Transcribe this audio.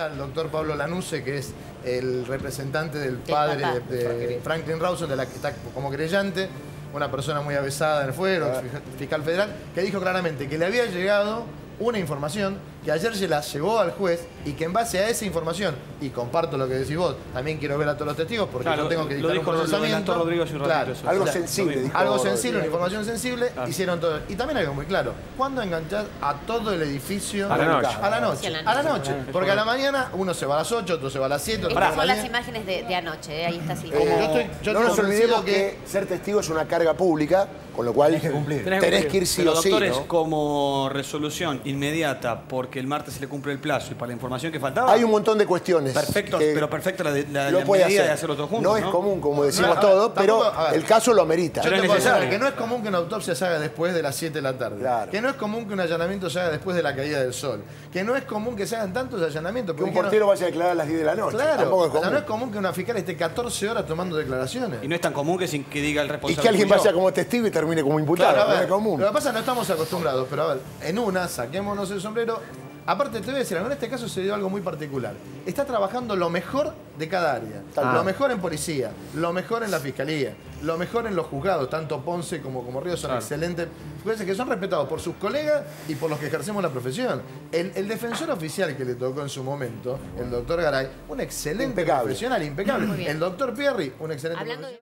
al doctor Pablo Lanuse, que es el representante del padre de Franklin Rawson, de la que está como creyente, una persona muy avesada en el fuero, fiscal federal, que dijo claramente que le había llegado una información que ayer se la llevó al juez y que en base a esa información, y comparto lo que decís vos, también quiero ver a todos los testigos porque yo tengo que dictar un procesamiento. Rodrigo hace un ratito eso. Algo sensible. Algo sensible, una información sensible, hicieron todo. Y también algo muy claro, ¿cuándo enganchás a todo el edificio? A la noche. A la noche. Sí, A la noche. Porque a la mañana uno se va a las 8, otro se va a las 7, otro Estas se va a son las las 10. imágenes de anoche, ahí está así. Yo no nos olvidemos que ser testigo es una carga pública, con lo cual tenés que ir sí Pero, o sí, doctores, ¿no? como resolución inmediata, porque el martes se le cumple el plazo y para la información que faltaba. Hay un montón de cuestiones. Perfecto, pero perfecta la lo puede medida hacer. de hacerlo todo juntos. No es común, como decimos No, todos, tampoco, pero el caso lo amerita. Yo Pero te es puedo decir necesario. que no es común que una autopsia se haga después de las 7 de la tarde. Claro. Que no es común que un allanamiento se haga después de la caída del sol. Que no es común que se hagan tantos allanamientos. Que un porque portero vaya a declarar a las 10 de la noche. Claro, Tampoco es o sea, común. no es común que una fiscal esté 14 horas tomando declaraciones. Y no es tan común que diga el Y responsable. que alguien fui yo. vaya como testigo y termine como imputado. Claro, a No ver, es común. lo que pasa es que no estamos acostumbrados, pero a ver, en una, saquémonos el sombrero. Aparte, te voy a decir algo, en este caso se dio algo muy particular. Está trabajando lo mejor de cada área. Lo mejor en policía, lo mejor en la fiscalía, lo mejor en los juzgados, tanto Ponce como Ríos son excelentes. Jueces que son respetados por sus colegas y por los que ejercemos la profesión. El defensor oficial que le tocó en su momento, el doctor Garay, un excelente profesional, impecable. El doctor Pierri, un excelente profesional.